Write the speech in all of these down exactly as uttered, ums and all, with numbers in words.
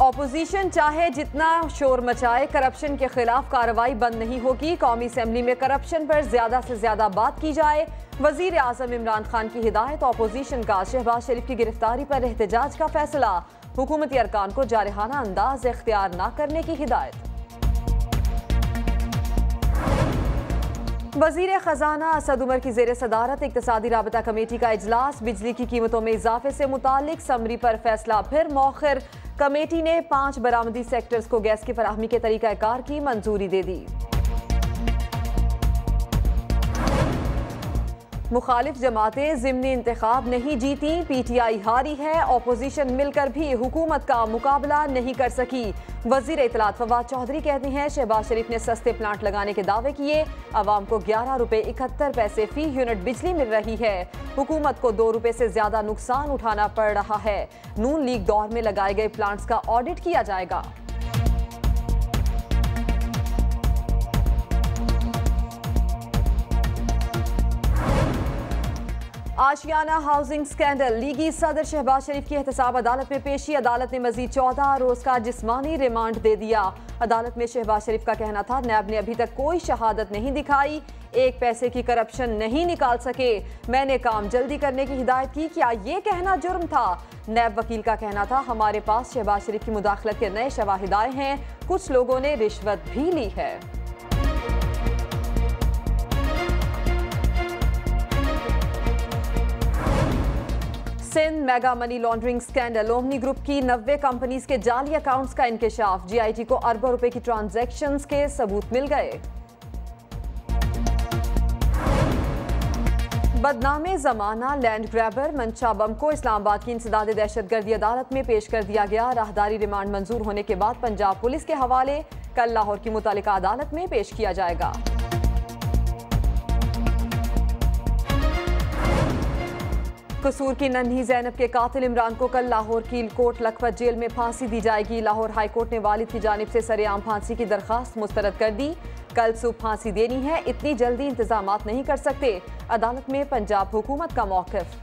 Opposition चाहे जितना शोर मचाए, करप्शन के खिलाफ कार्रवाई बंद नहीं होगी। कौमी असेंबली में करप्शन पर ज्यादा से ज्यादा बात की जाए। वजीर आजम इमरान खान की हिदायत। ऑपोजिशन का शहबाज शरीफ की गिरफ्तारी पर एहतजाज का फैसला। हुकूमती अरकान को जारहाना अंदाज इख्तियार न करने की हिदायत। वजीर खजाना असद उमर की जेर सदारत इक्तिसादी राबता कमेटी का इजलास। बिजली की कीमतों में इजाफे से मुतालिक समरी पर फैसला फिर मौखिर। कमेटी ने पांच बरामदी सेक्टर्स को गैस की फराहमी के तरीकाकार की मंजूरी दे दी। मुखालिफ जमातें ज़िमनी इंतखाब नहीं जीती, पीटीआई हारी है। ऑपोजिशन मिलकर भी हुकूमत का मुकाबला नहीं कर सकी। वजीर इत्तलात फवाद चौधरी कहते हैं शहबाज शरीफ ने सस्ते प्लांट लगाने के दावे किए। अवाम को ग्यारह रुपए इकहत्तर पैसे फी यूनिट बिजली मिल रही है। हुकूमत को दो रुपए से ज्यादा नुकसान उठाना पड़ रहा है। नून लीग दौर में लगाए गए प्लांट्स का ऑडिट किया जाएगा। Ashiyana housing scandal. लीगी सदर शहबाज शरीफ की एहतसाब अदालत में पेशी। अदालत ने मजीद चौदह रोज का जिस्मानी रिमांड दे दिया। अदालत में शहबाज शरीफ का कहना था नैब ने अभी तक कोई शहादत नहीं दिखाई, एक पैसे की करप्शन नहीं निकाल सके। मैंने काम जल्दी करने की हिदायत की, क्या ये कहना जुर्म था? नैब वकील का कहना था हमारे पास शहबाज शरीफ की मुदाखलत के नए शवाहिद आए हैं, कुछ लोगों ने रिश्वत भी ली है। Sindh mega money laundering scandal. Omni group की नब्बे कंपनीज के जाली अकाउंट्स का इंकशाफ। जीआईटी को अरबों रुपए की ट्रांजैक्शंस के सबूत मिल गए। बदनामे जमाना लैंड ग्रैबर मंशा बम को इस्लामाबाद की इंसदाद दहशतगर्दी अदालत में पेश कर दिया गया। राहदारी रिमांड मंजूर होने के बाद पंजाब पुलिस के हवाले कल लाहौर की मुतालिका अदालत में पेश किया जाएगा। कसूर की नन्ही जैनब के कातिल इमरान को कल लाहौर की कोट लखपत जेल में फांसी दी जाएगी। लाहौर हाई कोर्ट ने वालिद की जानिब से सरेआम फांसी की दरखास्त मुस्तरद कर दी। कल सुबह फांसी देनी है, इतनी जल्दी इंतजामात नहीं कर सकते। अदालत में पंजाब हुकूमत का मौक़िफ।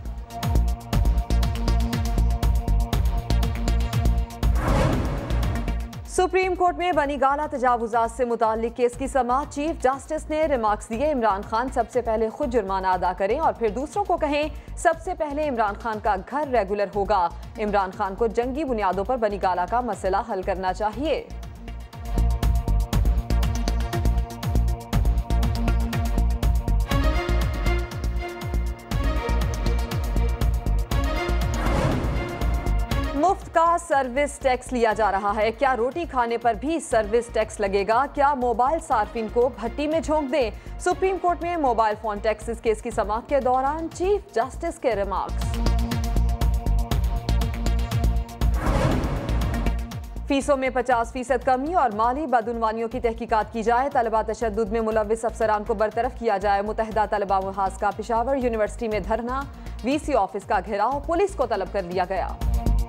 सुप्रीम कोर्ट में बनी गाला तजावुजात से मुताल्लिक केस की समाअत। चीफ जस्टिस ने रिमार्क्स दिए इमरान खान सबसे पहले खुद जुर्माना अदा करें और फिर दूसरों को कहें सबसे पहले इमरान खान का घर रेगुलर होगा। इमरान खान को जंगी बुनियादों पर बनी गाला का मसला हल करना चाहिए। मुफ्त का सर्विस टैक्स लिया जा रहा है। क्या रोटी खाने पर भी सर्विस टैक्स लगेगा? क्या मोबाइल सार्फिन को भट्टी में झोंक दें? सुप्रीम कोर्ट में मोबाइल फोन टैक्सेस केस की समाअत के दौरान चीफ जस्टिस के रिमार्क्स। फीसों में पचास फीसद कमी और माली बदउनवानियों की तहकीकात की जाए। तलबा तशद्दुद में मुलव्विस अफसरान को बरतरफ किया जाए। मुत्तहिदा तलबा महाज का पेशावर यूनिवर्सिटी में धरना। वीसी ऑफिस का घेराव, पुलिस को तलब कर लिया गया।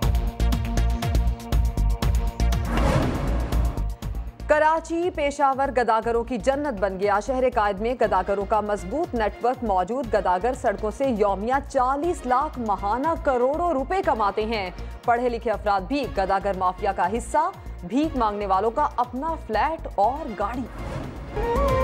कराची पेशावर गदागरों की जन्नत बन गया। शहर कायद में गदागरों का मजबूत नेटवर्क मौजूद। गदागर सड़कों से यौमिया चालीस लाख माहाना करोड़ों रुपए कमाते हैं। पढ़े लिखे अफराद भी गदागर माफिया का हिस्सा। भीख मांगने वालों का अपना फ्लैट और गाड़ी।